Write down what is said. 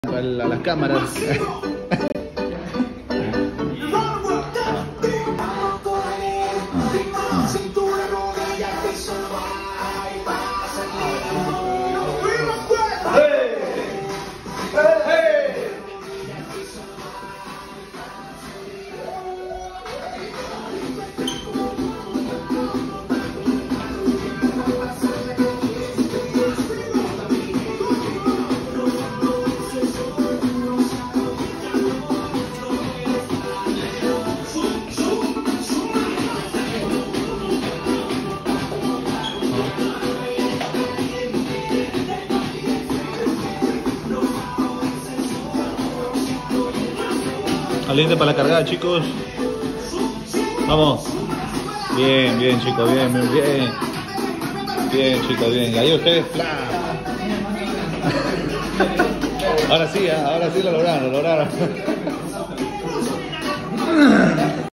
a las cámaras. Caliente para la cargada, chicos. Vamos. Bien, bien, chicos, bien, bien, bien. Bien, chicos, bien. Y ahí ustedes, ¡fla! Ahora sí lo lograron,